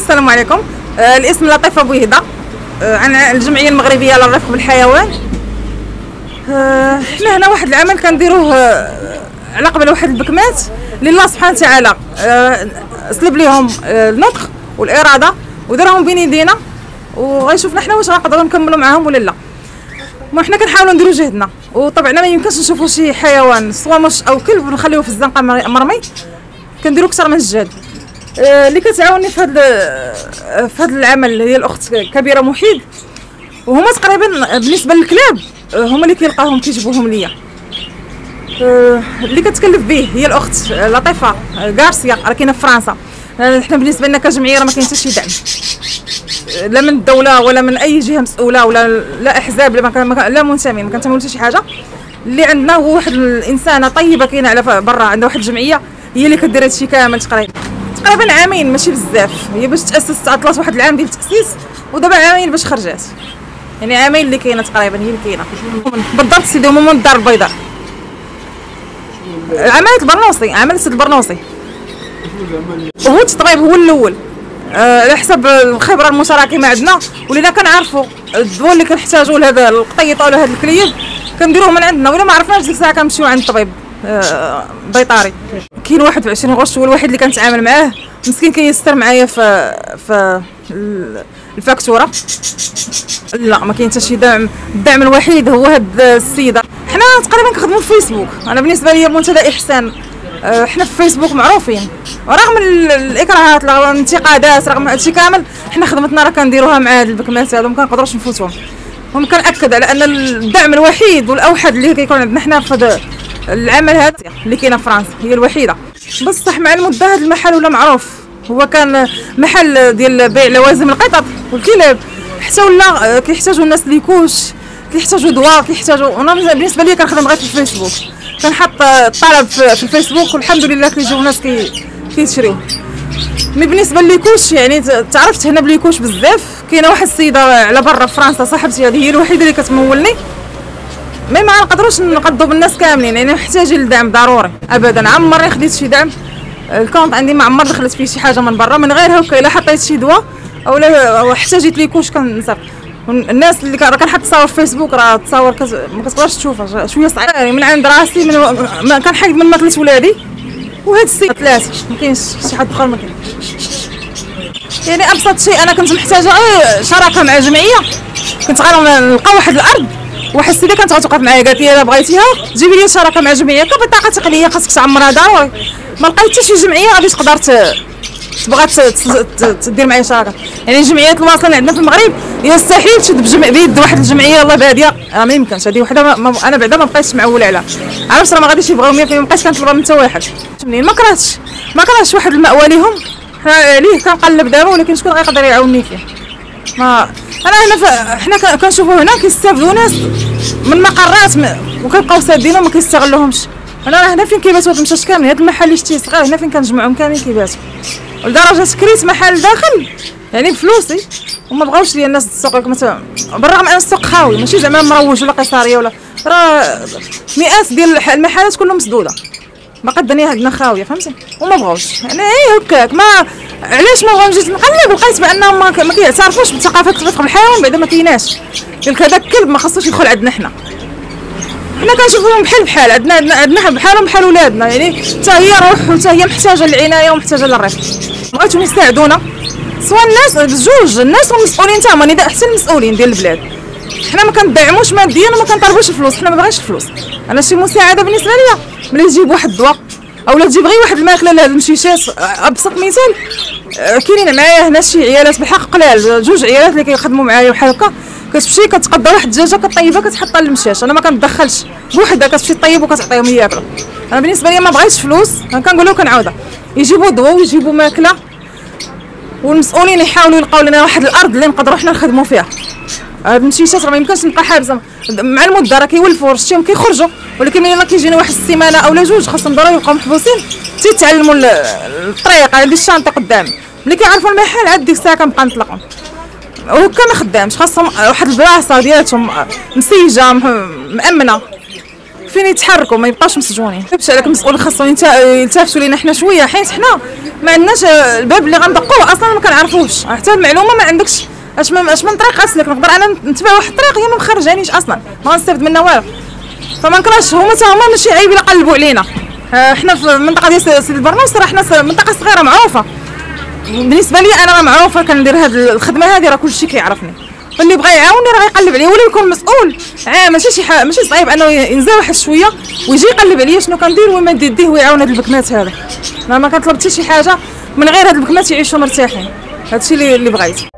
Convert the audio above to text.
السلام عليكم. الاسم لطيفة بويهدة. أنا الجمعية المغربية للرفق بالحيوان. حنا هنا واحد العمل كنديروه على قبل واحد البكمات اللي الله سبحانه وتعالى سلب ليهم النطق والإرادة ودارهم بين يدينا، وغيشوفنا حنا واش غنقدروا نكملوا معاهم ولا لا. ما حنا كنحاولوا نديروا جهدنا، وطبعا ما يمكنش نشوفوا شي حيوان سواء مش او كلب ونخليوه في الزنقه مرمي. كنديروا اكثر من الجهد. اللي كتعاوني في هذا العمل هي الاخت كبيره محيد، وهما تقريبا بالنسبه للكلاب هما اللي كيلقاوهم كيجيبوهم ليا. اللي كتكلف به هي الاخت لطيفه غارسيا، راه كاينه في فرنسا. حنا بالنسبه لنا كجمعيه راه ما كاين حتى شي دعم لا من الدوله ولا من اي جهه مسؤوله ولا لا احزاب لا منتمين، ما كنتمولوا حتى شي حاجه. اللي عندنا هو واحد الانسانه طيبه كاينه على برا، عندها واحد الجمعيه هي اللي كدير هادشي كامل. تقريبا عامين ماشي بزاف، هي باش تاسست عطلات واحد العام ديال التاسيس، ودابا عامين باش خرجات، يعني عامين اللي كاينه تقريبا هي اللي كاينه بالضبط. سيدي هما من الدار البيضاء، عملت البرنوصي، عملت البرنوصي وهو التطبيب هو الاول على حسب الخبره المتراكمه عندنا، ولينا كنعرفوا الدواء اللي كنحتاجوا لهذا القطيطه ولا هذا الكليب كنديروه من عندنا، ولا ما عرفناش ديك الساعه كنمشيو عند الطبيب بيطاري. كاين 21 غش هو الوحيد اللي كنتعامل معاه، مسكين كيستر معايا في الفاكتوره. لا ما كاين حتى شي دعم، الدعم الوحيد هو هاد السيده. حنا تقريبا كنخدموا في فيسبوك. انا بالنسبه لي منتدى احسان، حنا في فيسبوك معروفين رغم الاكراهات رغم الانتقادات رغم هادشي كامل. حنا خدمتنا راه كنديروها مع هاد البكمات هادو، ما كنقدروش نفوتوهم. وكنأكد على ان الدعم الوحيد والاوحد اللي كيكون عندنا حنا في هذا العمل هذا اللي كاينه في فرنسا هي الوحيده. بصح مع المده هذا المحل ولا معروف، هو كان محل ديال بيع لوازم القطط والكلاب، حتى ولا كيحتاجوا الناس ليكوش، كيحتاجوا دواء، كيحتاجوا. انا بالنسبه لي كنخدم غير في الفيسبوك، كنحط الطلب في الفيسبوك والحمد لله كيجيو ناس كيشريوه. مي بالنسبه لليكوش يعني تعرفت هنا بليكوش بزاف. كاينه واحد السيده على برا في فرنسا صاحبتي، هذه هي الوحيده اللي كتمولني. ما نقدروش نقضوا بالناس كاملين، يعني محتاجين للدعم ضروري. ابدا عمرني خديت شي دعم، الكونط عندي ما عمر دخلت فيه شي حاجه من برا من غير هكا. الا حطيت شي دواء او احتاجيت ليكوش كنصرف. الناس اللي راه كنحط تصاور في فيسبوك راه تصاور ما كتقدرش تشوفها، شويه صعيب. من عند راسي من كنحيد من ماكله ولادي وهاد السيد ثلاثه، ما كاينش شي حد اخر، ما كاين. يعني ابسط شيء انا كنت محتاجه شراكه مع جمعيه. كنت غنلقى واحد الارض، واحد السيده كانت غتوقف معايا قالت لي الا بغيتيها جيبي لي شراكه مع جمعيه كبطاقه تقنيه خاصك تعمرها ضروري. ما لقيت حتى شي جمعيه غادي تقدر تبغى تدير معايا شراكه. يعني الجمعيات الواصله عندنا في المغرب يستحيل تشد بيد واحد الجمعيه الله باديه، ما يمكنش. هذه وحده انا بعدا ما بقيتش معوله عليها، عرفت راه ما غاديش يبغيو، ما بقيتش كنطلبها من حتى واحد. منين ما كرهتش واحد المأوى ليهم. عليه كنقلب دابا، ولكن شكون غيقدر يعاونني فيه؟ ما انا هنا حنا كنشوفوا هنا كيستافدوا ناس من مقرات وكيبقاو سادين وما كيستغلوهمش. انا هنا فين كيباتوا هاد المشاش كامل، هاد المحل اللي شتي صغير هنا فين كنجمعهم كاملين كيباتوا، لدرجه كريت محل داخل يعني بفلوسي وما بغاوش ليا الناس السوق. بالرغم ان السوق خاوي ماشي زعما مروج ولا قيصريه ولا، راه مئات ديال المحلات كلهم مسدوده، باقا الدنيا عندنا خاويه فهمتي، وما بغاوش. يعني هكاك ما علاش ما بغاوش. جيت نقلب لقيت بانهم ما كيعترفوش بثقافه الرفق بالحيوان، بعدا ما كايناش. قالك هذاك الكلب ما خصوش يدخل عندنا. حنا كنشوفوهم بحال عندنا بحالهم بحال ولادنا، يعني حتى هي روح وحتى هي محتاجه للعنايه ومحتاجه للرفق. بغيتهم يساعدونا سواء الناس بجوج، الناس والمسؤولين تاهما، نداء حتى المسؤولين ديال البلاد. حنا ما كندعموش ماديا وما كنطالبوش الفلوس، حنا ما باغيش الفلوس. انا شي مساعده بالنسبه ليا ملي تجيب واحد الدواء اولا تجيب غير واحد الماكله لهاد المشيشات. ابسط مثال كاينين معايا هنا شي عيالات بالحق قلال، جوج عيالات اللي كيخدموا معايا بحال هكا. كتمشي كتقدر واحد الدجاجه كطيبها كتحطها للمشاش، انا ما كنتدخلش بوحدها، كتمشي طيب وكتعطيهم ياكلوا. انا بالنسبه لي ما بغيتش فلوس، كنقول لهم كنعاودها يجيبوا دواء ويجيبوا ماكله، والمسؤولين يحاولوا يلقاو لنا واحد الارض اللي نقدروا حنا نخدموا فيها. هاد المشيشات راه ما يمكنش نبقى حابسه مع المده، راه كيولفوا رشتيهم كيخرجوا، ولكن ملي كيجينا واحد السيمانه اولا جوج خاصهم ضروري يبقاو محبوسين تيتعلموا الطريق. عندي الشانطه قدامي، ملي كيعرفوا المحل عاد ديك الساعه كنبقى نطلقهم. وهكا ما خدامش، خاصهم واحد البلاصه ديالتهم مسيجه مامنه فين يتحركوا ما يبقاوش مسجونين. باش عليك المسؤول خاصهم يلتفتوا لينا حنا شويه، حيت حنا ما عندناش الباب اللي غندقوه اصلا ما كنعرفوش، حتى المعلومه ما عندكش اش من طريق اسلك. نقدر انا نتبع واحد الطريق هي ما مخرجانيش اصلا، ما غنستافد منها والو. فما نكرهش هما حتى هما ماشي عيب الا قلبوا علينا. حنا في المنطقه ديال سيدي البرنوس راه حنا منطقه صغيره معروفه، بالنسبه لي انا راه معروفه كندير هاد الخدمه هذه، راه كلشي كيعرفني. فاللي بغى يعاوني راه يقلب عليا، ولا يكون مسؤول ماشي شي حاجه، ماشي صعيب انه ينزل واحد شويه ويجي يقلب عليا شنو كندير وما نديه ويعاون هاد البكمات هذا. ما كنطلب حتى شي حاجه من غير هاد البكمات يعيشوا مرتاحين. هادشي اللي بغيت.